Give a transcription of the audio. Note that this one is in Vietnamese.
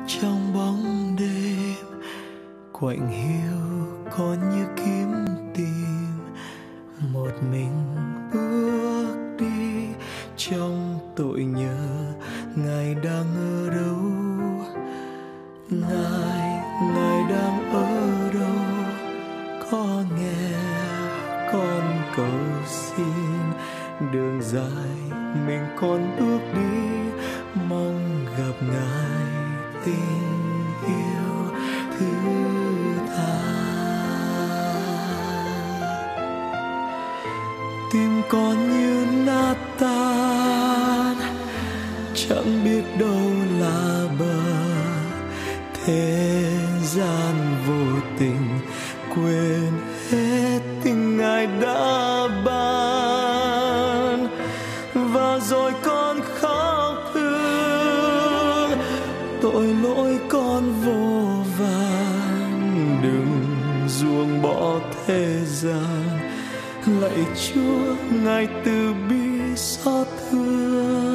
trong bóng đêm quạnh hiu còn như kiếm tìm, một mình bước đi trong tội nhớ. Ngài đang ở đâu? Ngài đang ở đâu? Có nghe con cầu xin, đường dài mình con bước đi, mong gặp Ngài tình yêu thứ tha. Tim con như nát tan, chẳng biết đâu là bờ, thế gian vô tình quên hết tình Ngài đã ban. Và rồi con khóc thương, tội lỗi con vô vàn, đừng ruồng bỏ thế gian. Lạy Chúa, Ngài từ bi xót thương.